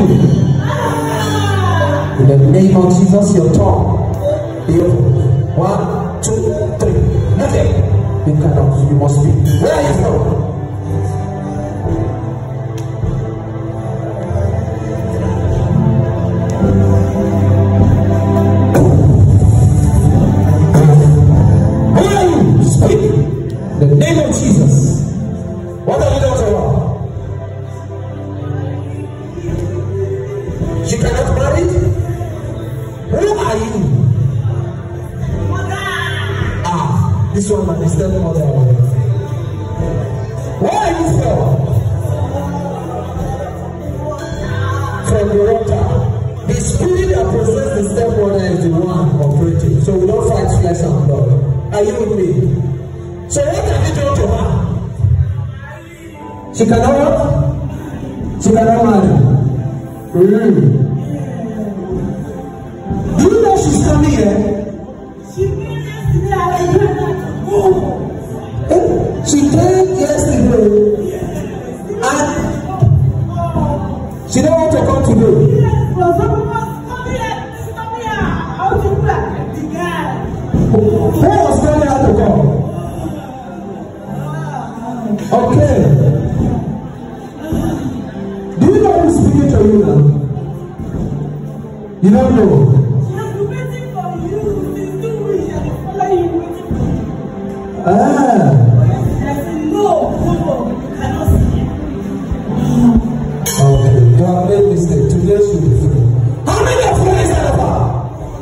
you? In the name of Jesus, your tongue be open. 1, 2, 3. Nothing. You cannot. You must speak. Where are you from? The name of Jesus. What are you doing to her? She cannot marry? Who are you? Ah, this one is telling mother. Where are you from? From the water. The spirit that possesses the stepmother is the one operating. So we don't fight flesh and blood. Are you with me? So what have you done to her? She cannot what? She cannot marry. Do you know she's coming here? She came yesterday and she don't want to come today. Who was telling her to come? Okay. Do you know who's speaking to you now? You don't know. I'm waiting for you. She's too rich and following you, waiting for you. No, you cannot see it. Okay, God made mistake. Today she will be free. How many of you is that about?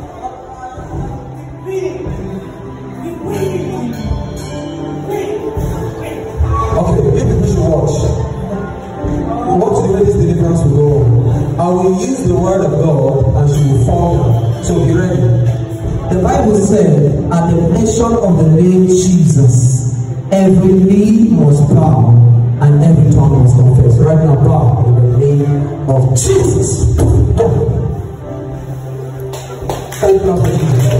Okay, maybe we should watch. Watch the way this deliverance will go on. I will use the word of God and she will fall. So be ready. The Bible said, at the mention of the name Jesus, every knee must bow and every tongue must confess. Right now, bow in the name of Jesus. Thank God for Jesus.